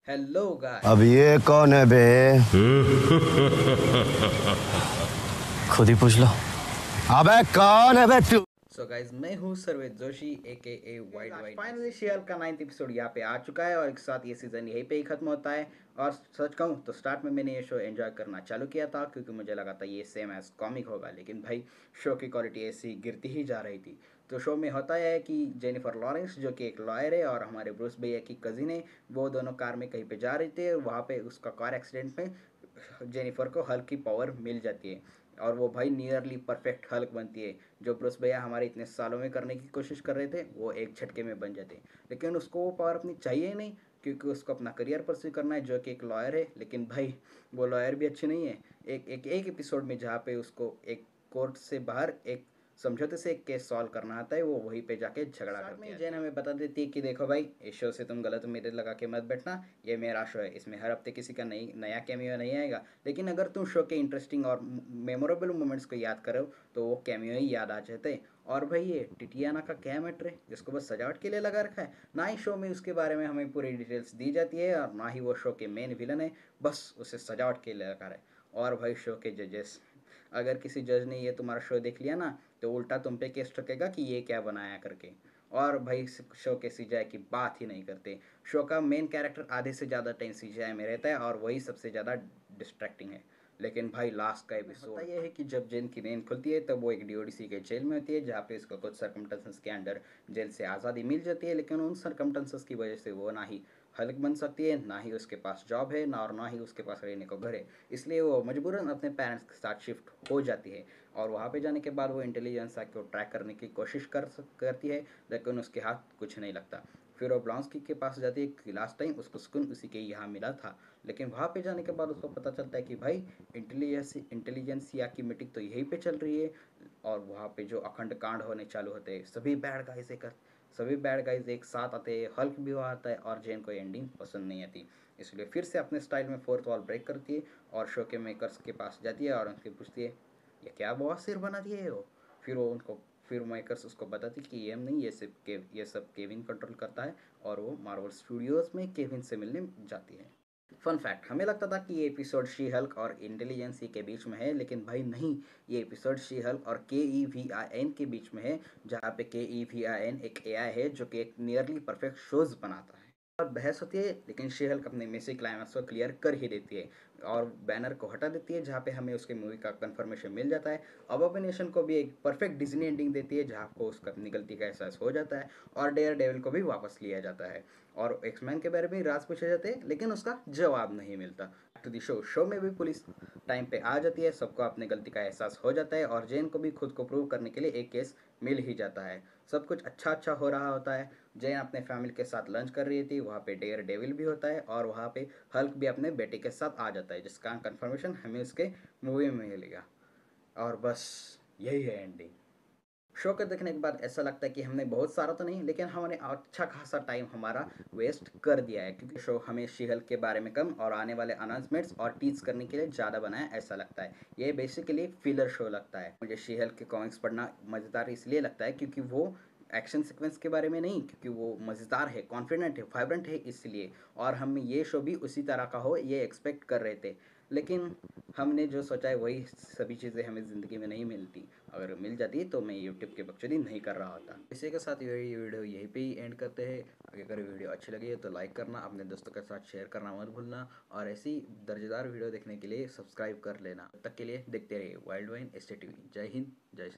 Hello अब guys. ये कौन है बे? खुद ही पूछ लो। अबे कौन है बे तू? सो गाइस, मैं हूँ Sarved Joshi aka a wide wide. Finally she hulk का 9th एपिसोड यहाँ पे आ चुका है और एक साथ ये सीज़न यहीं पे ही ख़त्म होता है। और सच कहूँ तो स्टार्ट में मैंने ये शो एंजॉय करना चालू किया था क्योंकि मुझे लगा था ये सेम एज कॉमिक होगा, लेकिन भाई शो की क्वालिटी ऐसी गिरती ही जा रही थी। तो शो में होता है कि जेनिफर लॉरेंस जो कि एक लॉयर है और हमारे ब्रूस भैया की कज़िन है, वो दोनों कार में कहीं पे जा रहे थे। वहाँ पे उसका कार एक्सीडेंट में जेनिफर को हल्क की पावर मिल जाती है और वो भाई नियरली परफेक्ट हल्क बनती है। जो ब्रूस भैया हमारे इतने सालों में करने की कोशिश कर रहे थे वो एक झटके में बन जाते, लेकिन उसको वो पावर अपनी चाहिए ही नहीं क्योंकि उसको अपना करियर परस्यू करना है जो कि एक लॉयर है। लेकिन भाई वो लॉयर भी अच्छी नहीं है। एक एपिसोड में जहाँ पे उसको एक कोर्ट से बाहर एक समझौते से एक केस सॉल्व करना आता है, वो वहीं पे जाके झगड़ा करती है। जैन हमें बता देती है कि देखो भाई, इस शो से तुम गलत उम्मीदें लगा के मत बैठना, ये मेरा शो है, इसमें हर हफ्ते किसी का नई नया कैमियो नहीं आएगा। लेकिन अगर तुम शो के इंटरेस्टिंग और मेमोरेबल मोमेंट्स को याद करो तो वो कैमियो ही याद आ जाते हैं। और भाई ये टिटियाना का क्या मैटर है जिसको बस सजावट के लिए लगा रखा है? ना ही शो में उसके बारे में हमें पूरी डिटेल्स दी जाती है और ना ही वो शो के मेन विलन है, बस उसे सजावट के लिए लगा रहा है। और भाई शो के जजेस, अगर किसी जज ने ये तुम्हारा शो देख लिया ना तो उल्टा तुम पे केस ठोकेगा कि ये क्या बनाया करके। और भाई शो के सीजीआई की बात ही नहीं करते। शो का मेन कैरेक्टर आधे से ज़्यादा टाइम सीजीआई में रहता है और वही सबसे ज़्यादा डिस्ट्रैक्टिंग है। लेकिन भाई लास्ट का एपिसोड होता ये है कि जब जेन की नींद खुलती है तब वो एक डीओडीसी के जेल में होती है जहाँ पे उसको कुछ सर्कमस्टेंसेस के अंडर जेल से आज़ादी मिल जाती है। लेकिन उन सर्कमस्टेंसेस की वजह से वो ना ही हल्क बन सकती है, ना ही उसके पास जॉब है, ना ही उसके पास रहने को घर है। इसलिए वो मजबूरन अपने पेरेंट्स के साथ शिफ्ट हो जाती है और वहाँ पे जाने के बाद वो इंटेलिजेंस को ट्रैक करने की कोशिश करती है, लेकिन उसके हाथ कुछ नहीं लगता। फिर वो ब्लांस्की के पास जाती है कि लास्ट टाइम उसको सुकून उसी के यहाँ मिला था। लेकिन वहाँ पे जाने के बाद उसको पता चलता है कि भाई इंटेलिजेंसिया की मीटिंग तो यहीं पे चल रही है और वहाँ पे जो अखंड कांड होने चालू होते हैं, सभी बैड गाइज एक साथ आते हैं, हल्क भी वहाँ आता है और जेन को एंडिंग पसंद नहीं आती। इसलिए फिर से अपने स्टाइल में फोर्थ वॉल ब्रेक करती है और शो के मेकर्स के पास जाती है और उनसे पूछती है ये क्या बॉस सिर बना दिए हो। फिर वो उनको फिर मेकर्स उसको बताती कि ये नहीं, ये सब केविन कंट्रोल करता है और वो मार्वल स्टूडियोज़ में केविन से मिलने जाती है। फन फैक्ट, हमें लगता था कि ये एपिसोड शी हल्क और इंटेलिजेंसी के बीच में है, लेकिन भाई नहीं, ये एपिसोड शी हल्क और KEVIN के बीच में है, जहाँ पे KEVIN एक AI है जो कि एक नियरली परफेक्ट शोज बनाता है। और बहस होती है लेकिन शी हल्क अपने मेसी क्लाइमैक्स को क्लियर कर ही देती है और बैनर को हटा देती है जहाँ पे हमें उसके मूवी का कंफर्मेशन मिल जाता है। अबोमिनेशन को भी एक परफेक्ट डिज्नी एंडिंग देती है जहाँ को उसका अपनी गलती का एहसास हो जाता है और डेयर डेविल को भी वापस लिया जाता है और एक्समैन के बारे में राज पूछे जाते हैं लेकिन उसका जवाब नहीं मिलता। टू दी शो में भी पुलिस टाइम पे आ जाती है, सबको अपने गलती का एहसास हो जाता है और जेन को भी खुद को प्रूव करने के लिए एक केस मिल ही जाता है। सब कुछ अच्छा अच्छा हो रहा होता है। जेन अपने फैमिली के साथ लंच कर रही थी, वहाँ पे डेयर डेविल भी होता है और वहाँ पे हल्क भी अपने बेटे के साथ आ जाता है जिसका कंफर्मेशन हमें उसके मूवी में मिलेगा। और बस यही है एंडिंग। शो को देखने के बाद ऐसा लगता है कि हमने बहुत सारा तो नहीं लेकिन हमने अच्छा खासा टाइम हमारा वेस्ट कर दिया है क्योंकि शो हमें शी-हल्क के बारे में कम और आने वाले अनाउंसमेंट्स और टीज करने के लिए ज़्यादा बनाया ऐसा लगता है। ये बेसिकली फिलर शो लगता है। मुझे शी-हल्क के कॉमिक्स पढ़ना मज़ेदार इसलिए लगता है क्योंकि वो एक्शन सीक्वेंस के बारे में नहीं, क्योंकि वो मज़ेदार है, कॉन्फिडेंट है, वाइब्रेंट है इसलिए। और हम ये शो भी उसी तरह का हो ये एक्सपेक्ट कर रहे थे, लेकिन हमने जो सोचा है वही सभी चीज़ें हमें ज़िंदगी में नहीं मिलती। अगर मिल जाती तो मैं यूट्यूब की बकचोदी नहीं कर रहा होता। इसी के साथ ये वीडियो यहीं पे ही एंड करते हैं। अगर वीडियो अच्छी लगी है तो लाइक करना, अपने दोस्तों के साथ शेयर करना मत भूलना और ऐसी दर्जेदार वीडियो देखने के लिए सब्सक्राइब कर लेना। तब तक के लिए देखते रहिए वाइल्ड वाइन ST TV। जय हिंद, जय